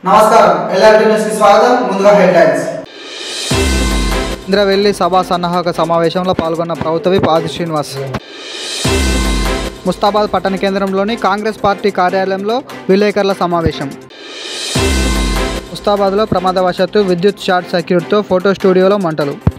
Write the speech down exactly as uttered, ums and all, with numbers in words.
నమస్కారం LRT news కి స్వాగతం. ముందుగా హెడ్లైన్స్. ఇంద్రవెల్లి సభా సన్నాహక సమావేశంలో పాల్గొన్న ప్రభుత్వ విప్ ఆది శ్రీనివాస్. ముస్తాబాద్ పట్టణ కేంద్రంలోని కాంగ్రెస్ పార్టీ కార్యాలయంలో విలేకరుల సమావేశం. ముస్తాబాద్లో ప్రమాదవశాత్తు విద్యుత్ షార్ట్ సర్క్యూట్తో ఫోటో స్టూడియోలో మంటలు.